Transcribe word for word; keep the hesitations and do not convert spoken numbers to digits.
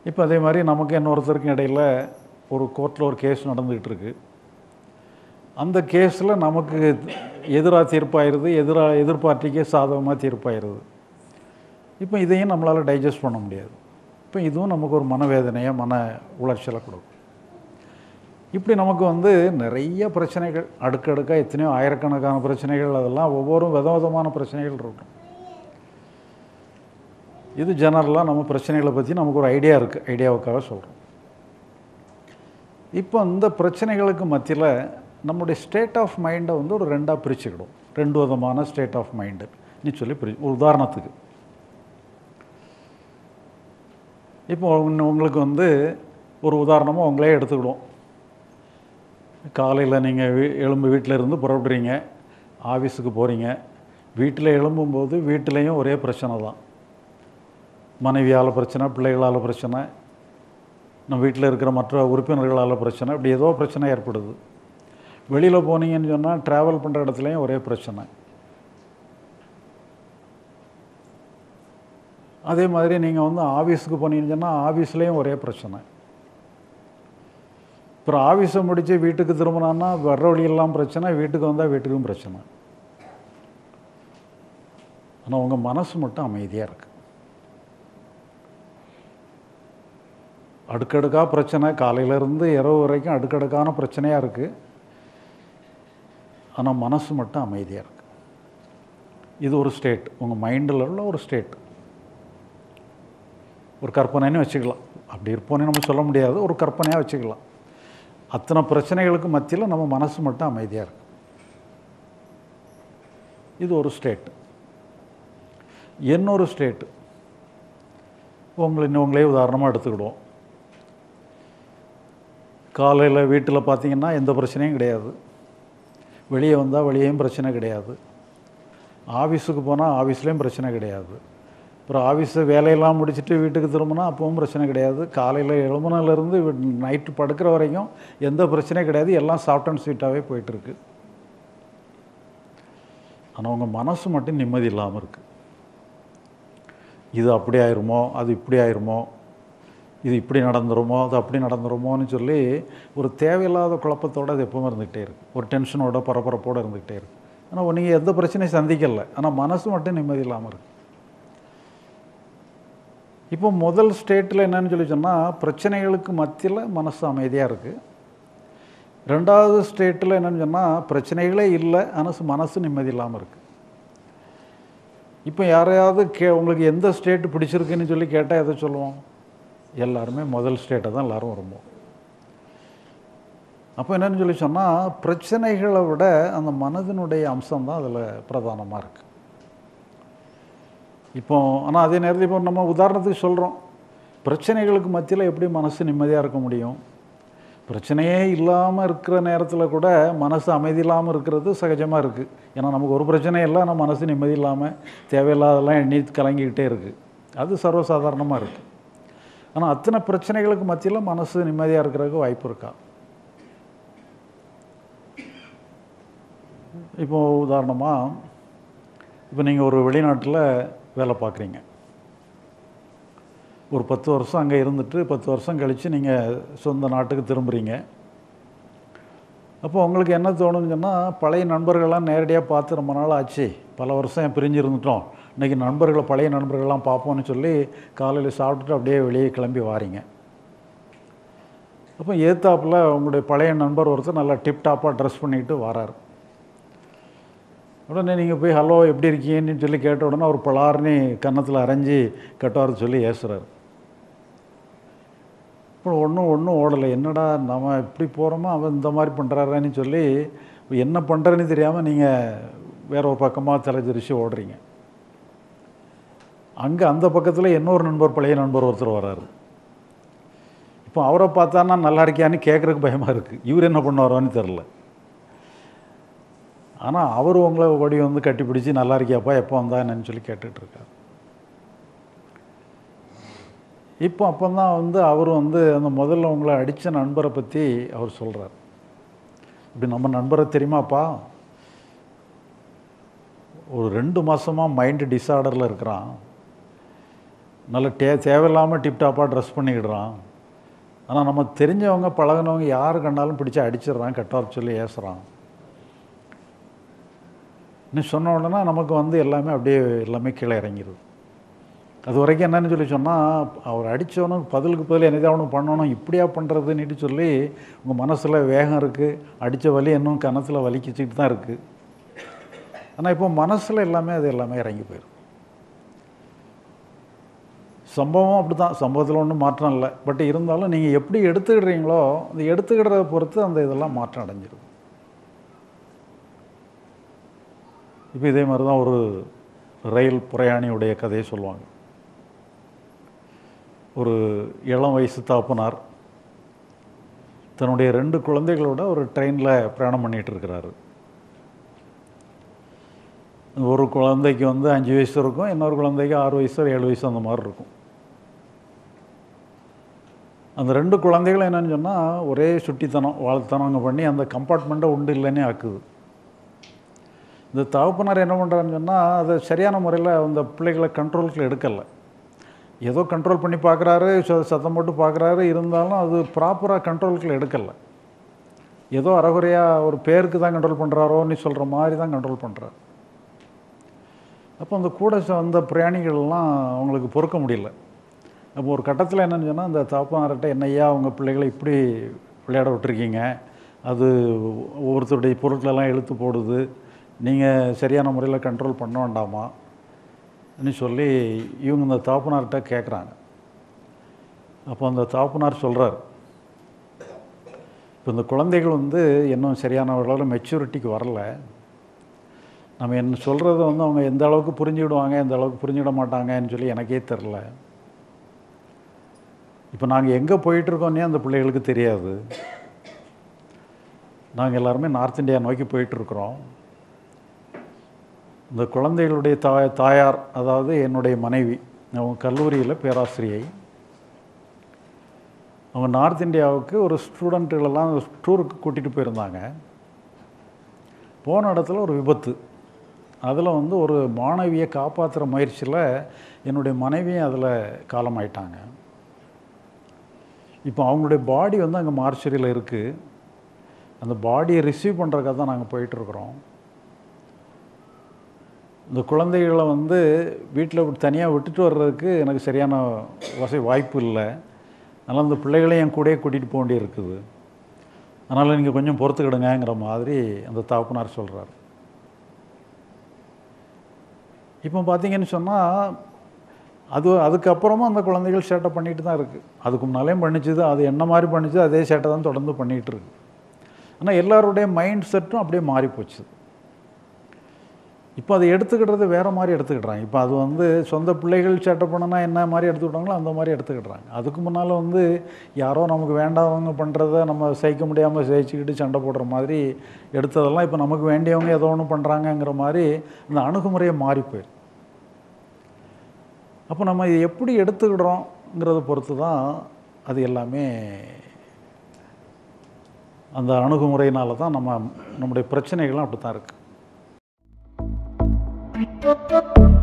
இப்போ அதே மாதிரி நமக்கு இன்னொருத்தருக்கும் இடையில் ஒரு கோர்ட்டில் ஒரு கேஸ் நடந்துக்கிட்டு இருக்கு. அந்த கேஸில் நமக்கு எதிராக தீர்ப்பாயிருது, எதிராக எதிர்பார்ட்டிக்கே சாதகமாக தீர்ப்பாயிருது. இப்போ இதையும் நம்மளால் டைஜஸ்ட் பண்ண முடியாது. இப்போ இதுவும் நமக்கு ஒரு மனவேதனையை மன உளைச்சலை கொடுக்கும். இப்படி நமக்கு வந்து நிறைய பிரச்சனைகள் அடுக்கடுக்காக எத்தனையோ ஆயிரக்கணக்கான பிரச்சனைகள், அதெல்லாம் ஒவ்வொரு வித விதமான பிரச்சனைகள் இருக்கும். இது ஜெனரலாக நம்ம பிரச்சனைகளை பற்றி நமக்கு ஒரு ஐடியா இருக்குது, ஐடியாவுக்காக சொல்கிறோம். இப்போ இந்த பிரச்சனைகளுக்கு மத்தியில் நம்முடைய ஸ்டேட் ஆஃப் மைண்டை வந்து ஒரு ரெண்டாக பிரிச்சுக்கிடும். ரெண்டு விதமான ஸ்டேட் ஆஃப் மைண்டுன்னு சொல்லி பிரி ஒரு உதாரணத்துக்கு இப்போ உங்களுக்கு வந்து ஒரு உதாரணமாக உங்களே எடுத்துக்கிடுவோம். காலையில் நீங்கள் வீ எழும்பு வீட்டில் இருந்து புறப்படுறீங்க, ஆஃபீஸுக்கு போகிறீங்க. வீட்டில் எழும்பும்போது வீட்டிலையும் ஒரே பிரச்சனை தான். மனைவியால் பிரச்சனை, பிள்ளைகளால் பிரச்சனை, நம்ம வீட்டில் இருக்கிற மற்ற உறுப்பினர்களால் பிரச்சனை, இப்படி ஏதோ பிரச்சனை ஏற்படுது. வெளியில் போனீங்கன்னு சொன்னால் ட்ராவல் பண்ணுற இடத்துலையும் ஒரே பிரச்சனை. அதே மாதிரி நீங்கள் வந்து ஆஃபீஸுக்கு போனீங்கன்னு சொன்னால் ஆஃபீஸ்லேயும் ஒரே பிரச்சனை. அப்புறம் ஆஃபீஸை முடித்து வீட்டுக்கு திரும்பினான்னா வர்ற வழியெல்லாம் பிரச்சனை, வீட்டுக்கு வந்தால் வீட்டுக்கும் பிரச்சனை. ஆனால் உங்கள் மனசு மட்டும் அமைதியாக இருக்குது. அடுக்கடுக்காக பிரச்சனை, காலையிலேருந்து இரவு வரைக்கும் அடுக்கடுக்கான பிரச்சனையாக இருக்குது. ஆனால் மனசு மட்டும் அமைதியாக இருக்குது. இது ஒரு ஸ்டேட், உங்கள் மைண்டில் உள்ள ஒரு ஸ்டேட். ஒரு கற்பனைன்னு வச்சுக்கலாம். அப்படி இருப்போன்னு நம்ம சொல்ல முடியாது, ஒரு கற்பனையாக வச்சுக்கலாம். அத்தனை பிரச்சனைகளுக்கு மத்தியில் நம்ம மனசு மட்டும் அமைதியாக இருக்கு. இது ஒரு ஸ்டேட். இன்னொரு ஸ்டேட்டு உங்களை இன்னும் உதாரணமாக எடுத்துக்கிடுவோம். காலையில் வீட்டில் பார்த்தீங்கன்னா எந்த பிரச்சனையும் கிடையாது. வெளியே வந்தால் வெளியேயும் பிரச்சனை கிடையாது. ஆஃபீஸுக்கு போனால் ஆஃபீஸ்லேயும் பிரச்சனை கிடையாது. அப்புறம் ஆஃபீஸு வேலையெல்லாம் முடிச்சுட்டு வீட்டுக்கு திரும்பினா அப்பவும் பிரச்சனை கிடையாது. காலையில் எழும்புனிலேருந்து நைட்டு படுக்கிற வரைக்கும் எந்த பிரச்சனையும் கிடையாது. எல்லாம் சாஃப்ட் அண்ட் ஸ்வீட்டாகவே போயிட்டுருக்கு. ஆனால் உங்கள் மனசு மட்டும் நிம்மதி இல்லாமல் இருக்குது. இது அப்படி ஆயிருமோ, அது இப்படி ஆயிருமோ, இது இப்படி நடந்துருமோ, அது அப்படி நடந்துருமோன்னு சொல்லி ஒரு தேவையில்லாத குழப்பத்தோடு அது எப்பவும் இருந்துக்கிட்டே இருக்குது. ஒரு டென்ஷனோட பரபரப்போடு இருந்துக்கிட்டே இருக்குது. ஆனால் நீங்கள் எந்த பிரச்சனையும் சந்திக்கலை, ஆனால் மனசு மட்டும் நிம்மதி இல்லாமல் இருக்குது. இப்போ முதல் ஸ்டேட்டில் என்னன்னு சொல்லி சொன்னால் பிரச்சனைகளுக்கு மத்தியில் மனசு அமைதியாக இருக்குது. ரெண்டாவது ஸ்டேட்டில் என்னென்னு சொன்னால் பிரச்சனைகளே இல்லை, ஆனால் மனசு நிம்மதி இல்லாமல் இருக்குது. இப்போ யாரையாவது கே உங்களுக்கு எந்த ஸ்டேட்டு பிடிச்சிருக்குன்னு சொல்லி கேட்டால் எதை சொல்லுவோம்? எல்லாருமே முதல் ஸ்டேட்டை தான் எல்லோரும் விரும்புவோம். அப்போ என்னென்னு சொல்லி சொன்னால் பிரச்சனைகளை விட அந்த மனதினுடைய அம்சம்தான் அதில் பிரதானமாக இருக்குது. இப்போ ஆனால் அதே நேரத்தில் இப்போ நம்ம உதாரணத்துக்கு சொல்கிறோம், பிரச்சனைகளுக்கு மத்தியில் எப்படி மனசு நிம்மதியாக இருக்க முடியும்? பிரச்சனையே இல்லாமல் இருக்கிற நேரத்தில் கூட மனசு அமைதி இல்லாமல் இருக்கிறது சகஜமாக இருக்குது. ஏன்னா நமக்கு ஒரு பிரச்சனை இல்லை, ஆனால் மனசு நிம்மதி இல்லாமல் தேவையில்லாதெல்லாம் எண்ணி கலங்கிக்கிட்டே இருக்குது. அது சர்வசாதாரணமாக இருக்குது. ஆனால் அத்தனை பிரச்சனைகளுக்கு மத்தியில் மனசு நிம்மதியாக இருக்கிறதுக்கு வாய்ப்பு இருக்கா? இப்போது உதாரணமாக இப்போ நீங்கள் ஒரு வெளிநாட்டில் வேலை பார்க்குறீங்க. ஒரு பத்து வருஷம் அங்கே இருந்துட்டு பத்து வருஷம் கழித்து நீங்கள் சொந்த நாட்டுக்கு திரும்புகிறீங்க. அப்போ உங்களுக்கு என்ன தோணுன்னு சொன்னால் பழைய நண்பர்கள்லாம் நேரடியாக பார்த்து ரொம்ப நாள் ஆச்சு, பல வருஷம் பிரிஞ்சு இருந்துட்டோம், இன்றைக்கி நண்பர்களை பழைய நண்பர்கள்லாம் பார்ப்போன்னு சொல்லி காலையில் சாப்பிட்டுட்டு அப்படியே வெளியே கிளம்பி வாரீங்க. அப்போ ஏத்தாப்பில் உங்களுடைய பழைய நண்பர் ஒருத்தர் நல்லா டிப்டாப்பாக ட்ரெஸ் பண்ணிக்கிட்டு வராரு. உடனே நீங்கள் போய் ஹலோ எப்படி இருக்கீங்கன்னு சொல்லி கேட்ட உடனே அவர் பலார்னி கன்னத்தில் அரைஞ்சி கட்டுவார் சொல்லி ஏசுறாரு. இப்போ ஒன்றும் ஒன்றும் ஓடலை. என்னடா நம்ம இப்படி போகிறோமோ அவன் இந்த மாதிரி பண்ணுறாருன்னு சொல்லி என்ன பண்ணுறேன்னு தெரியாமல் நீங்கள் வேற ஒரு பக்கமாக தலைஜரிச்சு ஓடுறீங்க. அங்கே அந்த பக்கத்தில் இன்னொரு நண்பர் பழைய நண்பர் ஒருத்தர் வர்றாரு. இப்போ அவரை பார்த்தான்னா நல்லா இருக்கியான்னு கேட்குறதுக்கு பயமாக இருக்குது. இவர் என்ன பண்ணுவாரோன்னு தெரில. ஆனால் அவர் உங்களை ஓடி வந்து கட்டிப்பிடிச்சி நல்லா இருக்கியாப்பா எப்போ வந்தா என்னன்னு சொல்லி கேட்டுட்ருக்கார். இப்போ அப்போ தான் வந்து அவர் வந்து அந்த முதல்ல உங்களை அடித்த நண்பரை பற்றி அவர் சொல்கிறார். இப்படி நம்ம நண்பரை தெரியுமாப்பா, ஒரு ரெண்டு மாதமாக மைண்டு டிஸார்டரில் இருக்கிறான், நல்ல டே தேவையில்லாமல் டிப்டாப்பாக ட்ரெஸ் பண்ணிக்கிடுறான். ஆனால் நம்ம தெரிஞ்சவங்க பழகினவங்க யார் கண்டாலும் பிடிச்சி அடிச்சிடுறான், கெட்டார் சொல்லி ஏசுகிறான். இன்னும் சொன்ன உடனே நமக்கு வந்து எல்லாமே அப்படியே எல்லாமே கீழே இறங்கிடுது. அது வரைக்கும் என்னன்னு சொல்லி சொன்னால், அவர் அடித்தவனும் பதிலுக்கு பதில் என்னதான் அவனுக்கு பண்ணணும், இப்படியா பண்ணுறதுன்னுட்டு சொல்லி உங்கள் மனசில் வேகம் இருக்குது, அடித்த வலி இன்னும் கணத்தில் வலிக்கிச்சிட்டு தான் இருக்குது. ஆனால் இப்போ மனசில் எல்லாமே அது எல்லாமே இறங்கி போயிடும். சம்பவம் அப்படி தான், சம்பவத்தில் ஒன்றும் மாற்றம் இல்லை. பட் இருந்தாலும் நீங்கள் எப்படி எடுத்துக்கிடுறீங்களோ அந்த எடுத்துக்கிடுறத பொறுத்து அந்த இதெல்லாம் மாற்றம் அடைஞ்சிடும். இப்போ இதே மாதிரி தான் ஒரு ரயில் பிரயாணியுடைய கதையை சொல்லுவாங்க. ஒரு இளம் வயசு தாப்பனார் தன்னுடைய ரெண்டு குழந்தைகளோட ஒரு ட்ரெயினில் பிரயாணம் பண்ணிகிட்டு இருக்கிறாரு. ஒரு குழந்தைக்கு வந்து அஞ்சு வயசு இருக்கும், இன்னொரு குழந்தைக்கு ஆறு வயசு ஏழு வயசு அந்த மாதிரி இருக்கும். அந்த ரெண்டு குழந்தைகளும் என்னென்னு சொன்னால் ஒரே சுட்டித்தனம் வாழ்த்தனங்க பண்ணி அந்த கம்பார்ட்மெண்ட்டை உண்டு இல்லைன்னே ஆக்குது. இந்த தகப்பனார் என்ன பண்ணுறாருன்னு சொன்னால் அதை சரியான முறையில் அந்த பிள்ளைகளை கண்ட்ரோலுக்கு எடுக்கலை. ஏதோ கண்ட்ரோல் பண்ணி பார்க்குறாரு, சத்தம் போட்டு பார்க்குறாரு, இருந்தாலும் அது ப்ராப்பராக கண்ட்ரோலுக்கு எடுக்கலை. ஏதோ அறகுறையாக ஒரு பேருக்கு தான் கண்ட்ரோல் பண்ணுறாரோன்னு சொல்கிற மாதிரி தான் கண்ட்ரோல் பண்ணுறாரு. அப்போ அந்த கூட வந்த பிரயாணிகள்லாம் அவங்களுக்கு பொறுக்க முடியல. அப்போ ஒரு கட்டத்தில் என்னென்னு சொன்னால், அந்த தகப்பனார்கிட்ட என்னையா அவங்க பிள்ளைகளை இப்படி விளையாட விட்டுருக்கீங்க, அது ஒவ்வொருத்தருடைய பொருட்களெல்லாம் இழுத்து போடுது, நீங்கள் சரியான முறையில் கண்ட்ரோல் பண்ண வேண்டாமா ன்னு சொல்லி இவங்க இந்த தகப்பனார்கிட்ட கேட்குறாங்க. அப்போ அந்த தகப்பனார் சொல்கிறார், இப்போ இந்த குழந்தைகள் வந்து இன்னும் சரியான அளவில் மெச்சூரிட்டிக்கு வரல. நம்ம என்ன சொல்கிறத வந்து அவங்க எந்த அளவுக்கு புரிஞ்சுக்கிடுவாங்க, எந்த அளவுக்கு புரிஞ்சுக்கிட மாட்டாங்கன்னு சொல்லி எனக்கே தெரில. இப்போ நாங்கள் எங்கே போயிட்டுருக்கோன்னே அந்த பிள்ளைகளுக்கு தெரியாது. நாங்கள் எல்லாருமே நார்த் இந்தியா நோக்கி போயிட்டுருக்குறோம். இந்த குழந்தைகளுடைய தாய் தாயார் அதாவது என்னுடைய மனைவி, அவங்க கல்லூரியில் பேராசிரியை. அவங்க நார்த் இந்தியாவுக்கு ஒரு ஸ்டூடெண்ட்டுகளெல்லாம் டூருக்கு கூட்டிகிட்டு போயிருந்தாங்க. போன இடத்துல ஒரு விபத்து. அதில் வந்து ஒரு மாணவியை காப்பாற்றுற முயற்சியில் என்னுடைய மனைவியும் அதில் காலமாயிட்டாங்க. இப்போ அவங்களுடைய பாடி வந்து அங்கே மார்ச்சரியில் இருக்குது. அந்த பாடியை ரிசீவ் பண்ணுறதுக்காக தான் நாங்கள் போயிட்டுருக்குறோம். இந்த குழந்தைகளை வந்து வீட்டில் தனியாக விட்டுட்டு வர்றதுக்கு எனக்கு சரியான வசதி வாய்ப்பு இல்லை. அதனால் அந்த பிள்ளைகளையும் என் கூடயே கூட்டிகிட்டு போக வேண்டி இருக்குது. அதனால் நீங்கள் கொஞ்சம் பொறுத்துக்கிடுங்கிற மாதிரி அந்த தகப்பனார் சொல்கிறார். இப்போ பார்த்தீங்கன்னு சொன்னால் அது அதுக்கப்புறமும் அந்த குழந்தைகள் சேட்டை பண்ணிட்டு தான் இருக்குது. அதுக்கு முன்னாலேயும் பண்ணிச்சுது, அது என்ன மாதிரி பண்ணிச்சு அதே சேட்டை தான் தொடர்ந்து பண்ணிகிட்டு இருக்கு. ஆனால் எல்லாருடைய மைண்ட் செட்டும் அப்படியே மாறி போச்சு. இப்போ அதை எடுத்துக்கிடுறது வேறு மாதிரி எடுத்துக்கிடுறாங்க. இப்போ அது வந்து சொந்த பிள்ளைகள் சேட்டை பண்ணனா என்ன மாதிரி எடுத்துக்கிட்டாங்களோ அந்த மாதிரி எடுத்துக்கிடுறாங்க. அதுக்கு முன்னால் வந்து யாரோ நமக்கு வேண்டாதவங்க பண்ணுறத நம்ம சகிக்க முடியாமல் சகிச்சுக்கிட்டு சண்டை போடுற மாதிரி எடுத்ததெல்லாம் இப்போ நமக்கு வேண்டியவங்க ஏதோ ஒன்று பண்ணுறாங்கங்கிற மாதிரி இந்த அணுகுமுறையை மாறி போயிடும். அப்போ நம்ம இதை எப்படி எடுத்துக்கிடுறோங்கிறத பொறுத்து தான் அது எல்லாமே. அந்த அணுகுமுறையினால தான் நம்ம நம்முடைய பிரச்சனைகளும் அப்படி தான் இருக்குது.